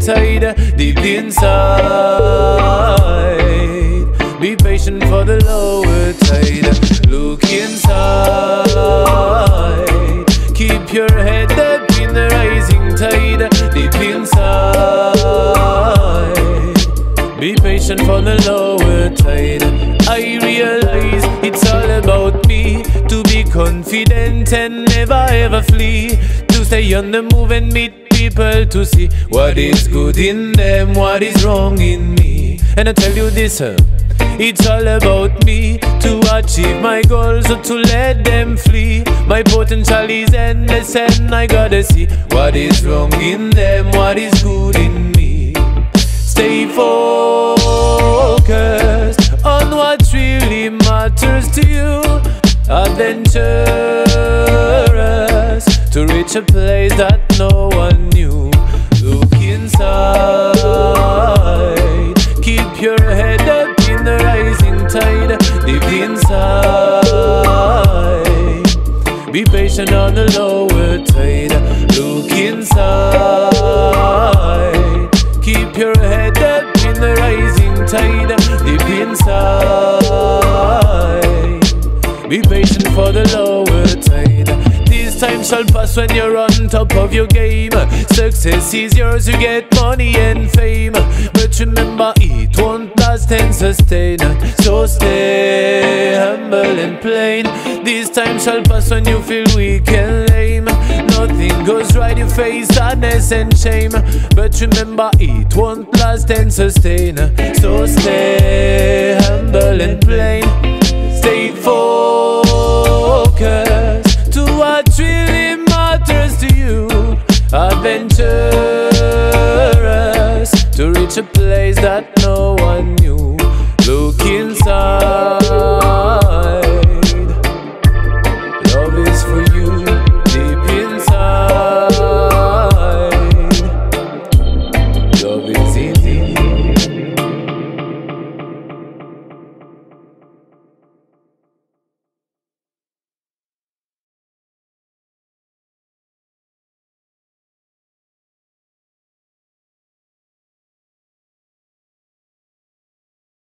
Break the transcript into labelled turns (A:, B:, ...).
A: tide deep inside. Be patient for the lower tide. Look inside. Keep your head up in the rising tide deep inside. Be patient for the lower tide. I realize it's all about me. To be confident and never ever flee. To stay on the move and meet people to see what is good in them, what is wrong in me. And I tell you this, it's all about me. To achieve my goals or to let them flee. My potential is endless and I gotta see what is wrong in them, what is good in me. Stay focused on what really matters to you. Adventurous to reach a place that no one knew. Look inside. Keep your head up in the rising tide deep inside. Be patient on the lower tide. Look inside. Keep your head up in the rising tide deep inside. Be patient for the lower tide. This time shall pass when you're on top of your game. Success is yours, you get money and fame. But remember, it won't last and sustain. So stay humble and plain. This time shall pass when you feel weak and lame. Nothing goes right, you face sadness and shame. But remember, it won't last and sustain. So stay humble